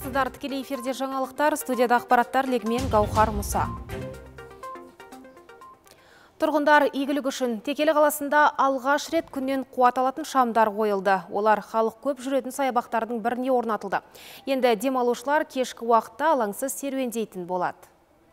Саламатсыздар, тікелей эфирде жаңалықтар, студияда ақпараттар легімен Гаухар Мұса. Тұрғындар игілік үшін Текелі қаласында алғаш рет күннен қуат алатын шамдар қойылды. Олар халық көп жүретін саябақтардың біріне орнатылды. Енді демалушылар кешкі уақытта алаңсыз серуендейтін болады.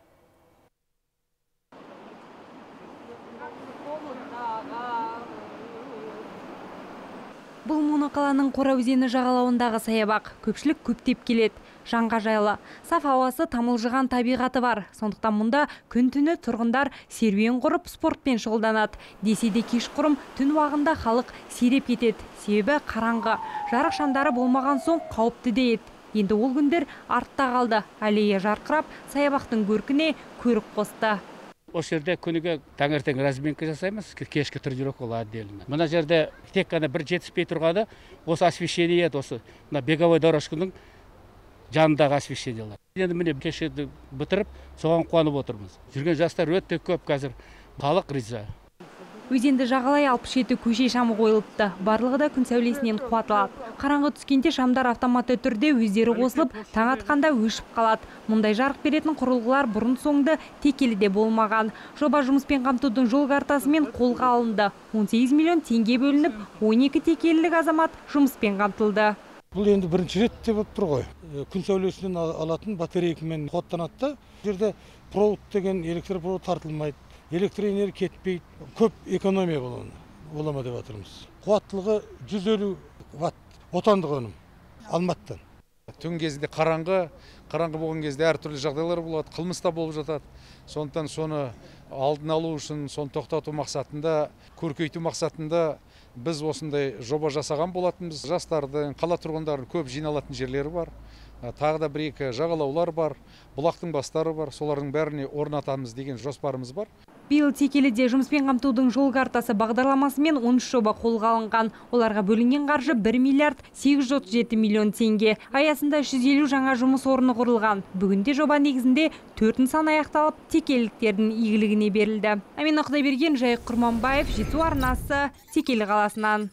Бұл Моноқаланың Қора өзені жағалауындағы саябақ. Көпшілік көптеп келеді. Жанға жайлы. Саф ауасы, тамылжыған табиғаты бар. Сондықтан мұнда күн-түні тұрғындар серуен құрып спортпен шұғылданады. Десе де кешқұрым түн уағында халық сиреп кетеді. Себебі қараңғы. Жарық шамдары болмаған соң қауіпті де еді. Енді ол күндер артта қалды. Аллея жарқырап, саябақтың көркіне көрік қосты. Осы жерде күніге таңертең разминка жасаймыз, кешкі тренировка ол отдельно. Мына жерде тек қана бір жетіспей тұрғаны осы освещение еді, осы беговой дорожканың жанындағы освещениялар. Енді міне кешеді бітіріп, соған қуанып отырмыз. Жүрген жастар өте көп қазір, халық риза. Өзенді жағалай 67 көше шамы қойылыпты. Барлығы да күн сәулесінен қуат алады. Қараңғы түскенде шамдар автоматты түрде өздері қосылып, таң атқанда өшіп қалады. Мұндай жарық беретін құрылғылар бұрын соңды Текеліде болмаған. Жоба жұмыспен қамтудың жол картасымен қолға алынды. 18 миллион теңге бөлініп, 12 текелілік азамат жұмыспен қамтылды. Бұл енді бірінші рет деп тұр ғой. Күн сәулесінен алатын батарейкамен қуаттанады. Жерде провод деген электропровод тартылмайды. Электроэнергия кетпейді, көп экономия болама деп жатырмыз. Қуаттылығы 150 ватт, отандық өнім, Алматыдан. Түн кезінде қараңғы болған кезде әртүрлі жағдайлар болады, қылмыс та болып жатады. Сондықтан соны алдын алу үшін, соны тоқтату мақсатында, көркейту мақсатында біз осындай жоба жасаған болатынбыз. Жастардың, қала тұрғындарының көп жиналатын жерлері бар. Тағы да бір-екі жағалаулар бар, бұлақтың бастары бар, солардың бәріне орнатамыз деген жоспарымыз бар. Биыл Текеліде жұмыспен қамтудың жол картасы бағдарламасымен 13 жоба қолға алынған. Оларға бөлінген қаржы 1 миллиард 837 миллион теңге. Аясында 150 жаңа жұмыс орны құрылған. Бүгінде жоба негізінде 4 нысан аяқталып, текеліктердің игілігіне берілді. Амина Құдайберген, Жайық Құрманбаев, Жетісу арнасы, Текелі қаласынан.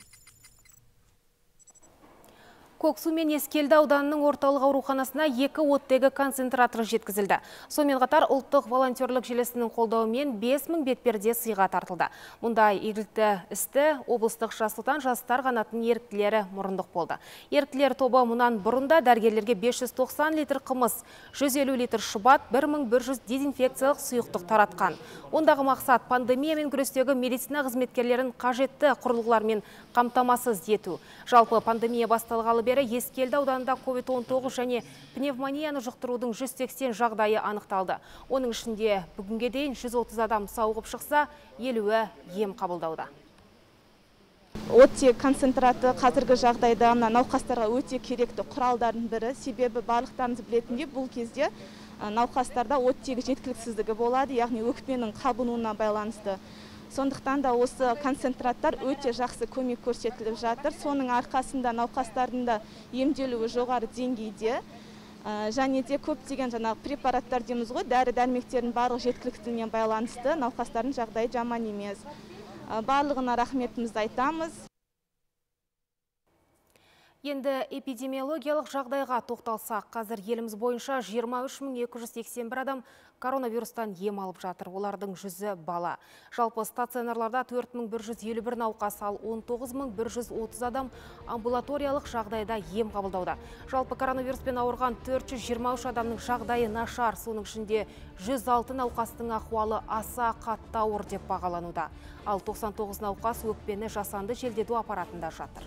Көксу мен Ескелді ауданының орталық ауруханасына 2 оттегі концентраторы жеткізілді. Сонымен қатар ұлттық волонтерлік желісінің қолдауымен 5000 бетперде сыйға тартылды. Мұнда игілікті істі облыстық жас отан жастар қанатының еріктілері мұрындық болды. Еріктілер тобы мұнан бұрында дәрігерлерге 590 литр қымыз, 150 литр шұбат, 1100 дезинфекциялық сұйықтық таратқан. Ондағы мақсат пандемиямен күрестегі медицина қызметкерлерін қажетті құрылғылармен қамтамасыз ету. Жалпы пандемия басталғалы бері Ескелді ауданында COVID-19 және пневмонияны жұқтырудың 180 жағдайы анықталды. Оның ішінде бүгінге дейін 130 адам сауығып шықса, 50-і ем қабылдауда. Оттек концентраты қазіргі жағдайда науқастарға өте керекті құралдардың бірі. Себебі барлықтарыңыз білетіндей бұл кезде науқастарда оттегі жеткіліксіздігі болады, яғни өкпенің қабынуына байланысты. Сондықтан да осы концентраттар өте жақсы көмек көрсетіліп жатыр. Соның арқасында науқастардың да емделуі жоғары деңгейде. Және де көптеген препараттар дейміз ғой, дәрі-дәрмектердің барлық жеткіліктілігіне байланысты науқастардың жағдайы жаман емес. Барлығына рахметімізді айтамыз. Енді эпидемиологиялық жағдайға тоқталсақ, қазір еліміз бойынша 23281 адам коронавирустан ем алып жатыр. Олардың 100-і бала. Жалпы стационарларда 4151 науқас, ал 19130 адам амбулаториялық жағдайда ем қабылдауда. Жалпы коронавируспен ауырған 423 адамның жағдайы нашар. Соның ішінде 106 науқастың ахуалы аса қатты ауыр деп бағалануда. Ал 99 науқас өкпені жасанды желдету аппаратында жатыр.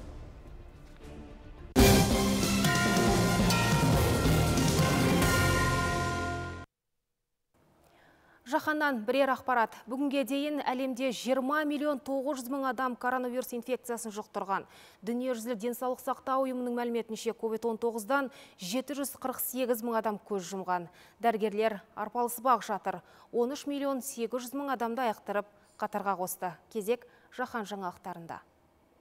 Жаһаннан бірер ақпарат. Бүгінге дейін әлемде 20 миллион 900 мың адам коронавирус инфекциясын жұқтырған. Дүниежүзілік денсаулық сақтау ұйымының мәліметінше COVID-19-дан 748 мың адам көз жұмған. Дәрігерлер арпалысып-ақ жатыр. 13 миллион 800 мың адамды айықтырып қатарға қосты. Кезек жаһан жаңалықтарында.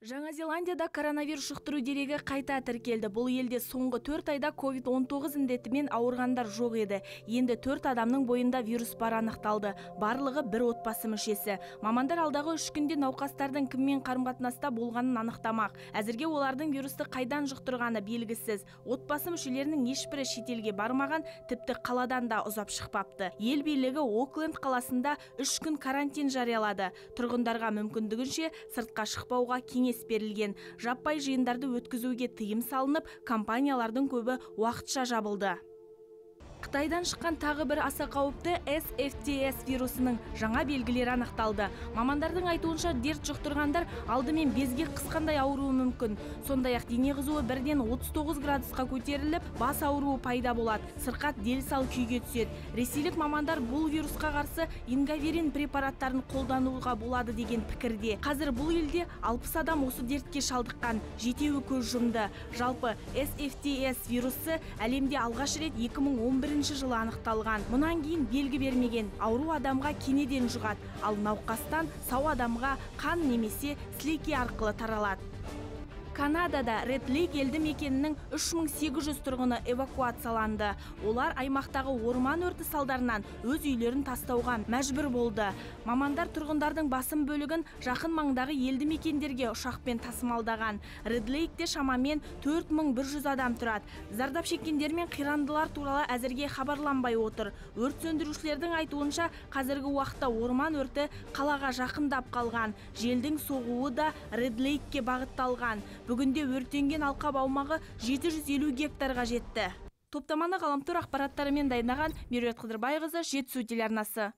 Жаңа Зеландияда коронавирус жұқтыру дерегі қайта тіркелді. Бұл елде соңғы 4 айда COVID-19 індетімен ауырғандар жоқ еді. Енді 4 адамның бойында вирус бар анықталды. Барлығы бір отбасы мүшесі. Мамандар алдағы 3 күнде науқастардың кіммен қарым-қатынаста болғанын анықтамақ. Әзірге олардың вирусты қайдан жұқтырғаны белгісіз. Отбасы мүшелерінің ешбірі шетелге бармаған, тіпті қаладан да ұзап шықпапты. Ел билігі Окленд қаласында 3 күн карантин жариялады. Тұрғындарға мүмкіндігінше сыртқа шықпауға кеңес берілген. Жаппай жиындарды өткізуге тыйым салынып, компаниялардың көбі уақытша жабылды. Қытайдан шыққан тағы бір аса қауіпті SFTS вирусының жаңа белгілері анықталды. Мамандардың айтуынша дерт жұқтырғандар алдымен безге қысқандай ауруы мүмкін. Сондай-ақ дене қызуы бірден 39 градусқа көтеріліп, бас ауруы пайда болады. Сырқат дел-сал күйге түседі. Ресейлік мамандар бұл вирусқа қарсы ингаверин препараттарын қолдануға болады деген пікірде. Қазір бұл елде 60 адам осы дертке шалдыққан, 7-еуі көз жұмды. Жалпы SFTS вирусы әлемде алғаш рет 2011 жылы анықталған. Мұнан кейін белгі бермеген. Ауру адамға кенеден жұғады, ал науқастан сау адамға қан немесе сілекей арқылы таралады. Канадада Ред Лейк елді мекенінің 3800 тұрғыны эвакуацияланды. Олар аймақтағы орман өрті салдарынан өз үйлерін тастауға мәжбүр болды. Мамандар тұрғындардың басым бөлігін жақын маңдағы елді мекендерге ұшақпен тасымалдаған. Ред Лейкте шамамен 4100 адам тұрады. Зардап шеккендер мен қирандылар туралы әзірге хабарланбай отыр. Өрт сөндірушілердің айтуынша қазіргі уақытта орман өрті қалаға жақындап қалған. Желдің соғуы да Ред Лейкке бағытталған. Бүгінде өртенген алқап аумағы 750 гектарға жетті. Топтаманы ғаламтор ақпараттарымен дайындаған Меруерт Қыдырбайқызы, Жетісу телеарнасы.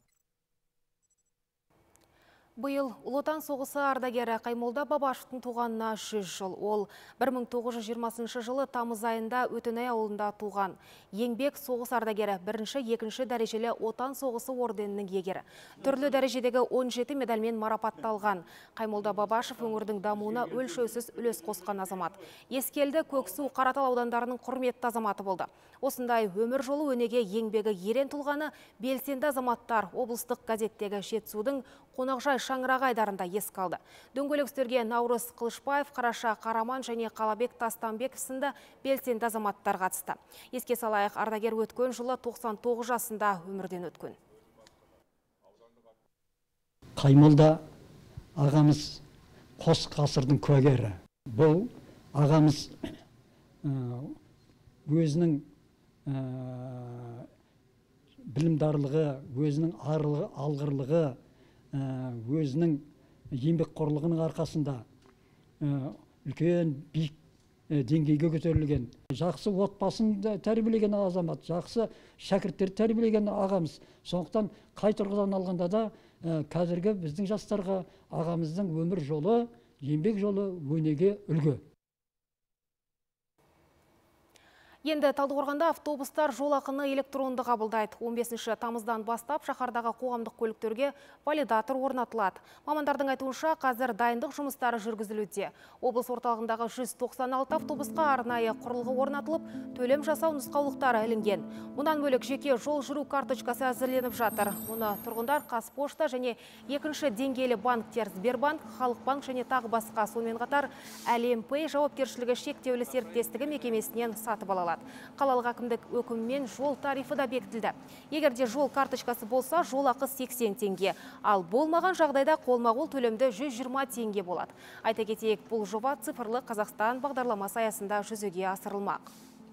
Биыл Ұлы Отан соғысы ардагері Қаймолда Бабашевтың туғанына 100 жыл. Ол 1920 жылы тамыз айында Өтінай ауылында туған. Еңбек соғыс ардагері 1-2 дәрежелі Отан соғысы орденінің егері. Түрлі дәрежедегі 17 медальмен марапатталған. Қаймолда Бабашев өңірдің дамуына өлшеусіз үлес қосқан азамат. Ескелді, Көксу, Қаратал аудандарының құрметті азаматы болды. Осындай өмір жолы өнеге еңбегі ерен тұлғаны белсенді азаматтар облыстық газеттегі Жетісудың қонақжай шаңырақ айдарында еске алды. Дөңгелек үстелге Наурыз Қылышбаев, Қараша Қараман және Қалабек Тастанбеков сынды белсенді азаматтар қатысты. Еске салайық, ардагер өткен жылы 99 жасында өмірден өткен. Қаймолда ағамыз қос ғасырдың куәгері. Бұл ағамыз өзінің білімдарлығы, өзінің алғырлығы, өзінің еңбекқорлығының арқасында үлкен биік деңгейге көтерілген. Жақсы отбасын тәрбиелеген азамат, жақсы шәкірттер тәрбиелеген ағамыз. Сондықтан қай тұрғыдан алғанда да қазіргі біздің жастарға ағамыздың өмір жолы, еңбек жолы өнеге үлгі. Енді Талдықорғанда автобустар жол ақыны электронды қабылдайды. 15 тамыздан бастап шаһардағы қоғамдық көліктерге валидатор орнатылады. Мамандардың айтуынша қазір дайындық жұмыстары жүргізілуде. Облыс орталығындағы 196 автобусқа арнайы құрылғы орнатылып, төлем жасау нұсқаулықтары ілінген. Мұнан бөлек жеке жол жүру карточкасы әзірленіп жатыр. Мұны тұрғындар Қазпошта және екінші деңгейлі банктер Сбербанк, Халық банк және тағы басқа, сонымен қатар Әлем-Пэй жауапкершілігі шектеулі серіктестігі мекемесінен сатып алады. Қалалық әкімдік өкімімен жол тарифы да бекітілді. Егерде жол карточкасы болса, жол ақы 80 теңге, ал болмаған жағдайда қолма-қол төлемді 120 теңге болады. Айта кетейік, бұл жоба цифрлы Қазақстан бағдарламасы аясында жүзеге асырылмақ.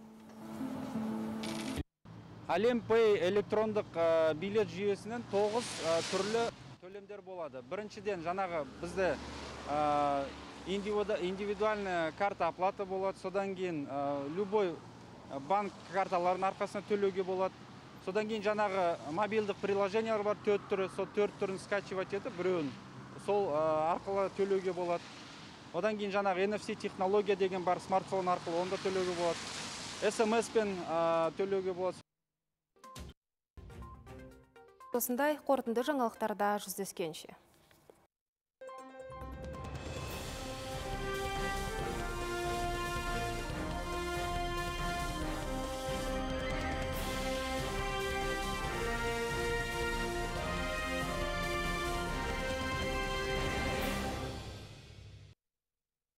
Әлем-Пэй электрондық билет жүйесінен 9 түрлі төлемдер болады. Біріншіден жаңағы бізде индивидуальная карта оплаты болады, содан кейін любой банк карталарын арқасына төлеуге болады. Содан кейін жаңағы мобилдік приложениялар бар, 4 түрі, сол 4 түрін скачивать етіп, біреуін сол арқылы төлеуге болады. Одан кейін жаңағы NFC технология деген бар, смартфон арқылы онда төлеуге болады. SMS-пен төлеуге болады. Осындай қорытынды жаңалықтарда жүздескенше.